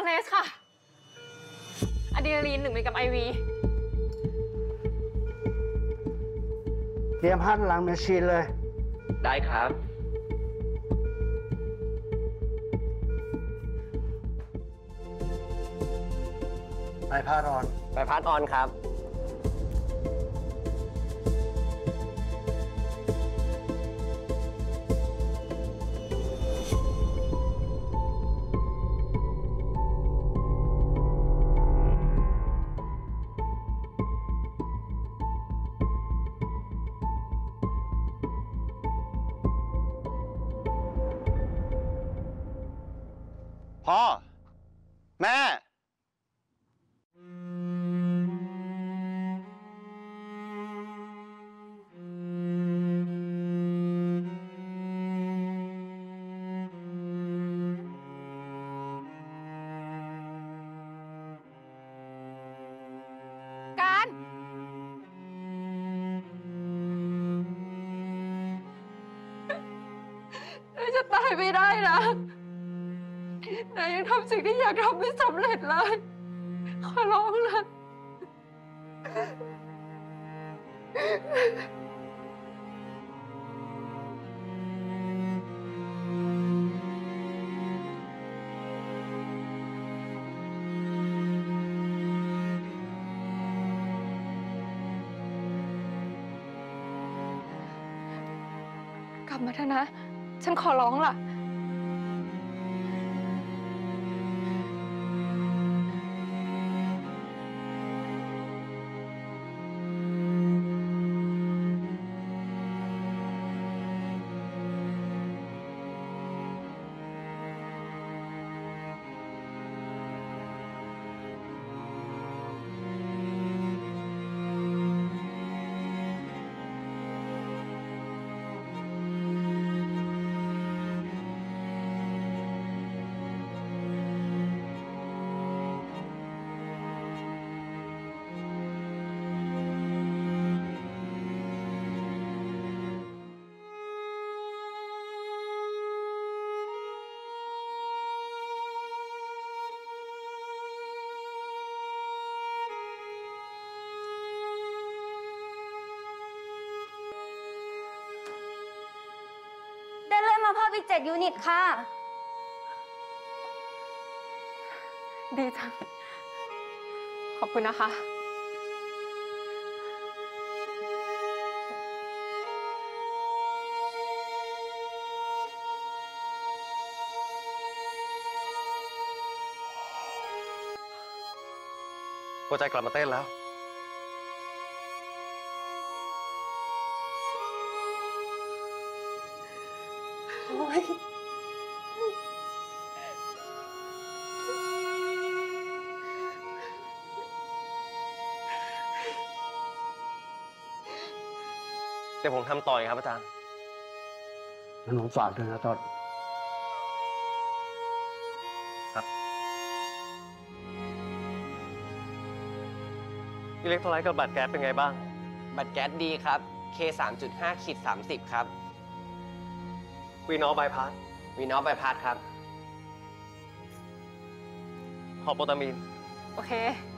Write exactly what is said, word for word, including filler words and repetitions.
เนสค่ะอะดรีนาลีนหนึ่งมิลลิกรัมไอวีเตรียมหันหลังแมชชีนเลยได้ครับใบพาดออนใบพัดออนครับพ่อแม่การนายจะตายไม่ได้นะนายยังทำสิ่งที่อยากทำไม่สำเร็จเลยขอร้องนะกลับมาเถอะนะฉันขอร้องล่ะได้เลื่อนมาเพิ่มอีกเจ็ดยูนิตค่ะดีจังขอบคุณนะคะหัวใจกลับมาเต้นแล้วเดี๋ยวผมทำต่อครับอาจารย์งั้นผมฝากด้วยนะต้นครับ อิเล็กโทรไลต์กับบัตรแก๊สเป็นไงบ้างบัตรแก๊สดีครับ เค สามจุดห้า ขีด สามสิบ ครับวีนอลบายพาสวีนอลบายพาสครับฮอร์โปตามีนโอเค